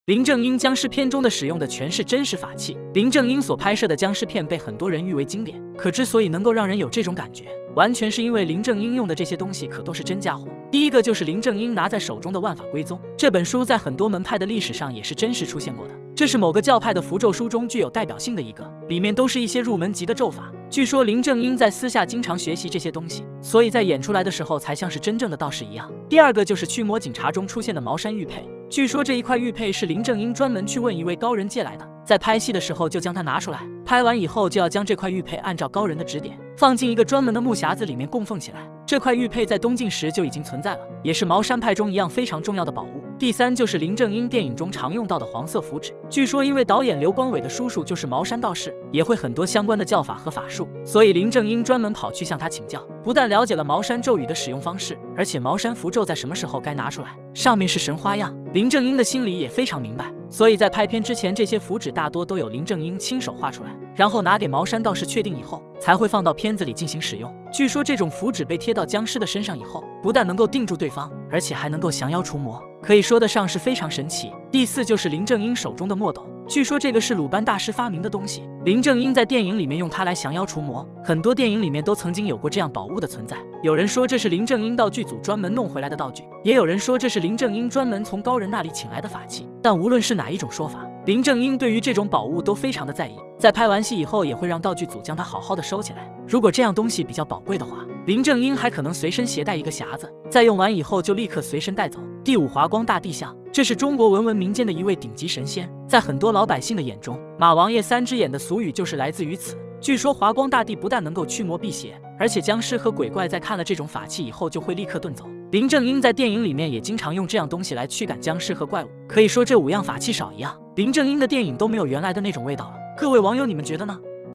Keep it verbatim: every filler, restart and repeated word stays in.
林正英僵尸片中的使用的全是真实法器，林正英所拍摄的僵尸片被很多人誉为经典，可之所以能够让人有这种感觉，完全是因为林正英用的这些东西可都是真家伙。第一个就是林正英拿在手中的万法归宗，这本书在很多门派的历史上也是真实出现过的，这是某个教派的符咒书中具有代表性的一个，里面都是一些入门级的咒法。据说林正英在私下经常学习这些东西，所以在演出来的时候才像是真正的道士一样。第二个就是驱魔警察中出现的茅山玉佩，据说这一块玉佩是林正英专门去问一位高人借来的，在拍戏的时候就将它拿出来，拍完以后就要将这块玉佩按照高人的指点放进一个专门的木匣子里面供奉起来。这块玉佩在东晋时就已经存在了，也是茅山派中一样非常重要的宝物。第三就是林正英电影中常用到的黄色符纸，据说因为导演刘光伟的叔叔就是茅山道士，也会很多相关的教法和法术，所以林正英专门跑去向他请教，不但了解了茅山咒语的使用方式，而且茅山符咒在什么时候该拿出来，上面是神花样，林正英的心里也非常明白，所以在拍片之前，这些符纸大多都有林正英亲手画出来，然后拿给茅山道士确定以后，才会放到片子里进行使用。据说这种符纸被贴到僵尸的身上以后，不但能够定住对方，而且还能够降妖除魔，可以说得上是非常神奇。第四就是林正英手中的墨斗，据说这个是鲁班大师发明的东西，林正英在电影里面用它来降妖除魔，很多电影里面都曾经有过这样宝物的存在。有人说这是林正英道具组专门弄回来的道具，也有人说这是林正英专门从高人那里请来的法器，但无论是哪一种说法，林正英对于这种宝物都非常的在意，在拍完戏以后也会让道具组将它好好的收起来。如果这样东西比较宝贵的话，林正英还可能随身携带一个匣子，在用完以后就立刻随身带走。第五，华光大帝像，这是中国文文民间的一位顶级神仙，在很多老百姓的眼中，马王爷三只眼的俗语就是来自于此。据说华光大帝不但能够驱魔辟邪，而且僵尸和鬼怪在看了这种法器以后就会立刻遁走。林正英在电影里面也经常用这样东西来驱赶僵尸和怪物，可以说这五样法器少一样，林正英的电影都没有原来的那种味道了。各位网友，你们觉得呢？